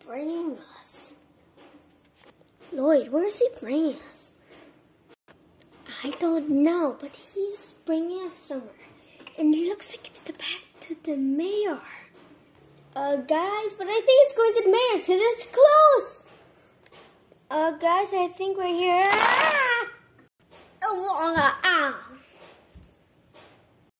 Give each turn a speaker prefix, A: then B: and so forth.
A: bringing us? Lloyd, where is he bringing us? I don't know, but he's bringing us somewhere. And it looks like it's the path to the mayor. Guys, but I think it's going to the mayor's because it's close. Guys, I think we're here. Ah!